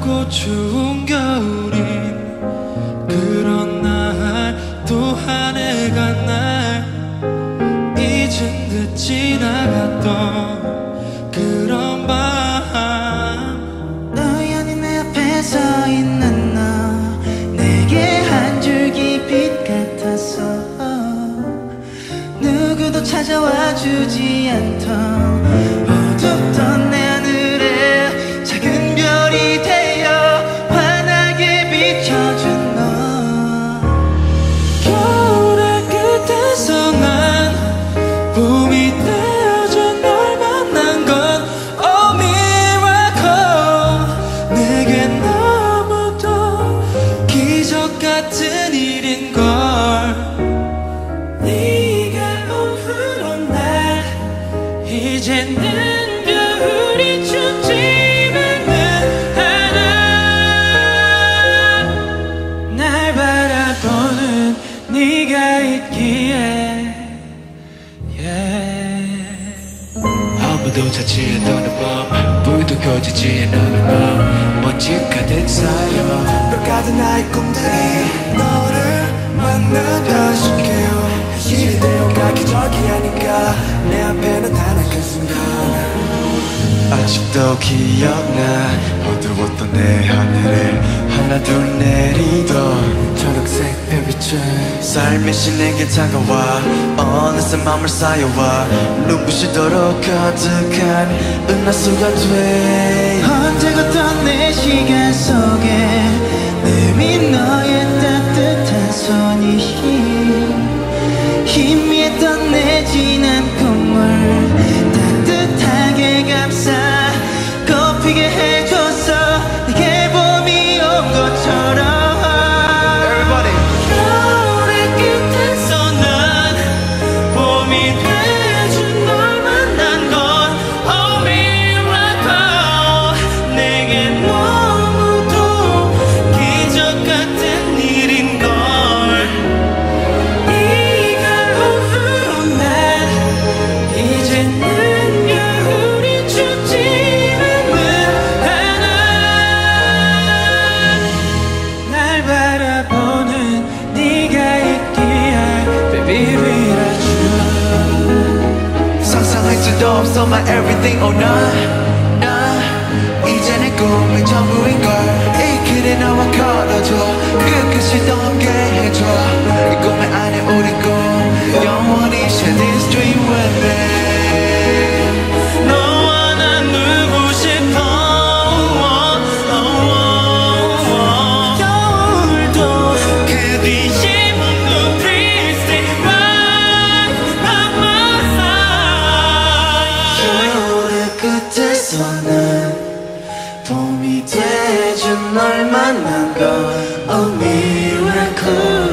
춥고 추운 겨울인 그런 날 또 한 해가 날 잊은 듯 지나갔던 그런 밤 우연히 내 앞에 서 있는 너 내게 한 줄기 빛 같았어. 누구도 찾아와 주지 않던 어둡던 내 하늘에 작은 별이 되어 환하게 비춰준 너. 겨울의 끝에서 난 봄이 되어준 널 만난 건 Oh miracle. 내게 너무도 기적 같은 일인걸. 네가 온 후로 날 이제는 겨울이 춥지만은 않아. 날 바라보는 네가 있기에 아무도 찾지 않는 밤 불도 꺼지지 않는 밤 먼지 가득 쌓여 별 가득 나의 꿈들이 너를 만나다 싶게요. 일이 되어가 기적이 아닌가 내 앞에 나타난 그 순간. 아직도 기억나 어두웠던 내 하늘에 하나 둘 내리던 초록색 별빛을 삶이 내게 다가와 어느새 맘을 쌓여와 눈부시도록 가득한 은하수가 돼. 언제 걷던 내 시간 속에 내민 너의 따뜻한 손이 희미했던 내 지난 꿈을 따뜻하게 감싸 꽃피게 해줬어. 내게 봄이 온 것처럼. 겨울의 끝에서 난 봄이 돼준 널 만난 건 Oh miracle. 내게 너무도 기적 같은 일인걸. 네가 온 후로 난 이제는 겨울이 춥지만은 않아. 날 바라보는 네가 있기에 Baby without you. 상상할 수도 없어 my everything oh 나 이제 내 꿈이 전부인걸. 이 길에 나와 걸어줘 끝끝이 넘게 해줘 이 꿈의 안에 우리 꿈 영원히 share this dream with me. 너와 난 누구 싶어 겨울도 그 뒤에 묻는 Please stay right by my side. 겨울의 끝에서는 봄이 돼준 널 만난 건 Oh miracle.